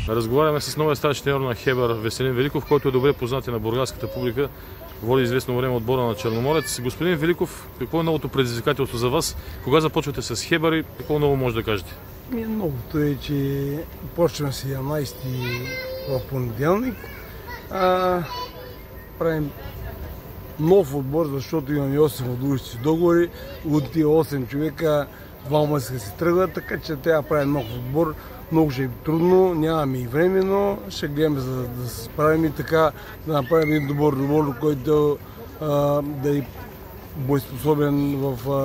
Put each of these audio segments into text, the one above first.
Разговаряме с новия старши треньор на Хебър Веселин Великов, който е добре познат и на бургаската публика. Води известно време отбора на Черноморец. Господин Великов, какво е новото предизвикателство за вас? Кога започвате с Хебър и какво ново може да кажете? Новото е, че почваме 17 в понеделник. Правим нов отбор, защото имаме 8 отдушици договори. От тия 8 човека, 2 иска се тръгват, така че трябва да правим нов отбор. Много ще е трудно, нямаме и време, но ще гледаме да се справим и така, да направим един добър отбор, който да е боеспособен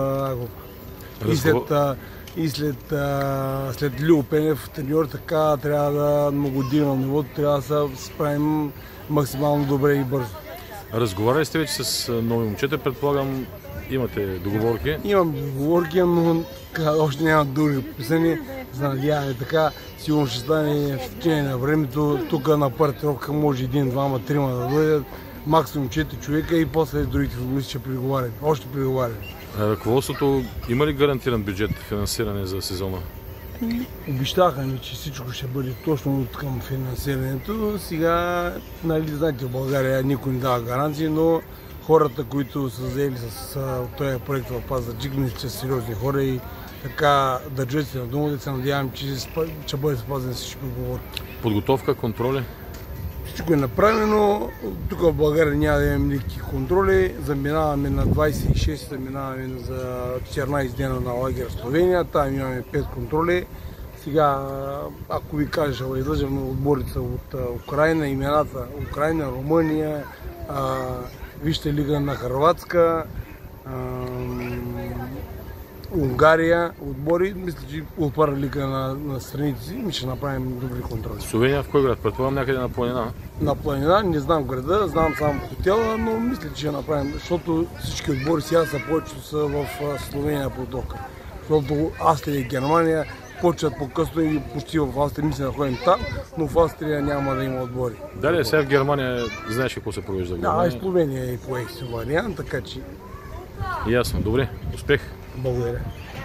след Лио Пенев треньор, така трябва да многодина нивото, трябва да се справим максимално добре и бързо. Разговаряли сте вече с нови момчета, предполагам, имате договорки? Имам договорки, но още няма други подписани. За надяване така, сигурно ще стане в течение на времето. Тук на партировка може 1, 2, 3 да дойдат, максимум 4 човека и после другите футболисти ще преговарят. Още преговарят. Ръководството има ли гарантиран бюджет, финансиране за сезона? Обещаха ни, че всичко ще бъде точно към финансирането. Сега, знаете, в България никой не дава гаранции, но хората, които са взели с този проект в Пазарджик, са сериозни хора и така държат се на дума, да се надявам, че ще бъде спазен всички договорки. Подготовка, контроли? Всичко е направено. Тук в България няма да имаме никакви контроли. Заминаваме на 26, заминаваме за 14 дена на лагер в Словения. Там имаме 5 контроли. Сега, ако ви кажа, ще излъжем отборите от Украина, имената Украина, Румъния, Висша лига на Хърватска, Унгария, отбори. Мисля, че от пара лига на страните си ми ще направим добри контроли. Словения в кой град? Предполагам някъде на планина? На планина, не знам града, знам само хотела, но мисля, че ще направим, защото всички отбори сега повечето са в Словения подготовка. Защото Австрия и Германия почват по-късно и почти в Австрия мисля да ходим там, но в Австрия няма да има отбори. Дали сега в Германия знаеш какво се провежда в Германия? Да, и Словения е по екси вариант, така че... Ясно, добре, успех! Благодаря.